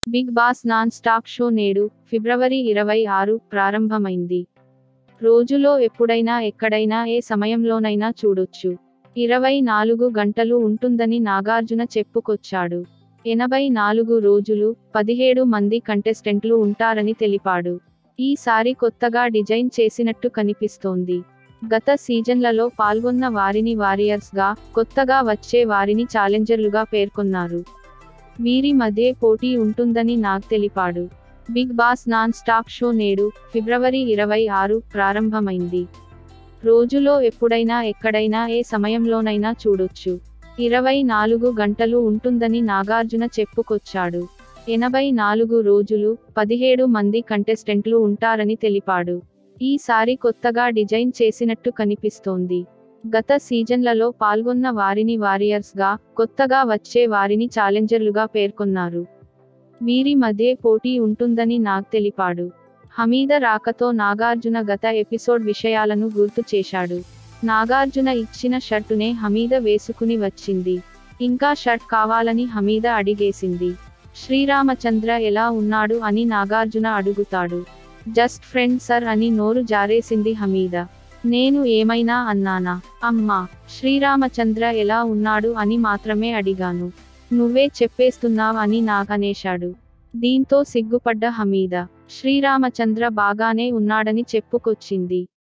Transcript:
Big Boss non stop show నేడు ఫిబ్రవరి 26 ప్రారంభమైంది. రోజులో ఎప్పుడైనా ఎక్కడైనా ఏ సమయంలోనైనా చూడొచ్చు. 24 గంటలు ఉంటుందని నాగార్జున చెప్పుకొచ్చాడు. 84 రోజులు, 17 మంది కంటెస్టెంట్లు ఉంటారని తెలిపాడు. ఈసారి కొత్తగా డిజైన్ చేసినట్టు కనిపిస్తోంది. గత సీజన్లలో పాల్గొన్న వారిని వారియర్స్గా, కొత్తగా వచ్చే వారిని ఛాలెంజర్లుగా పేర్కొన్నారు. వీరి మధ్య పోటీ ఉంటుందని నాగ్ తెలిపాడు. Bigg Boss non stop show నేడు ఫిబ్రవరి 26 ప్రారంభమైంది. రోజులో ఎప్పుడైనా ఎక్కడైనా ఏ సమయంలోనైనా చూడొచ్చు. 24 గంటలు ఉంటుందని నాగార్జున చెప్పుకొచ్చాడు. 84 రోజులు, 17 మంది కంటెస్టెంట్లు ఉంటారని తెలిపాడు. ఈసారి కొత్తగా డిజైన్ చేసినట్టు కనిపిస్తోంది. గత సీజన్లలో పాల్గొన్న వారిని వారియర్స్గా, కొత్తగా వచ్చే వారిని ఛాలెంజర్లుగా పేర్కొన్నారు. వీరి మధ్య పోటీ ఉంటుందని నాగ్ తెలిపాడు. హమీద రాకతో నాగార్జున గత ఎపిసోడ్ విషయాలను గుర్తు చేశాడు. నాగార్జున ఇచ్చిన షర్టునే హమీద వేసుకుని వచ్చింది. ఇంకా షర్ట్ కావాలని హమీద అడిగేసింది. శ్రీరామచంద్ర ఎలా ఉన్నాడు అని నాగార్జున అడుగుతాడు. జస్ట్ ఫ్రెండ్ సర్ అని నోరు జారేసింది హమీద. నేను ఏమైనా అన్నానా? అమ్మా, శ్రీరామచంద్ర ఎలా ఉన్నాడు అని మాత్రమే అడిగాను. నువ్వే చెప్పేస్తున్నావ్ అని నాగ్ అనేశాడు. దీంతో సిగ్గుపడ్డ హమీద, శ్రీరామచంద్ర బాగానే ఉన్నాడని చెప్పుకొచ్చింది.